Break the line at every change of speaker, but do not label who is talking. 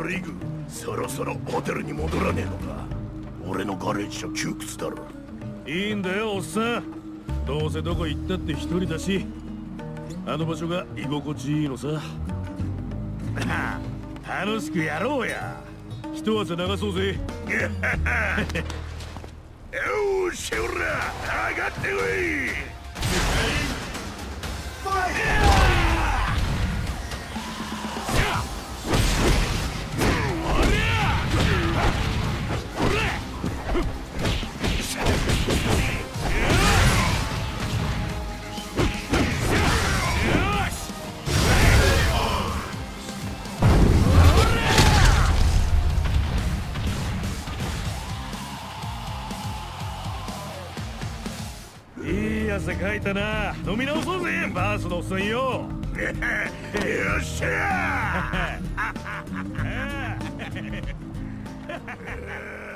リグ、そろそろホテルに戻らねえのか。俺のガレージじゃ窮屈だろ。
いいんだよおっさん、どうせどこ行ったって一人だし、あの場所が居心地いいのさ。楽しくやろうや。一汗流そうぜ。よ
ーし、おら上がってこい。
いい汗かいたな。飲み直そうぜバースのおっさんよ。
よっしゃー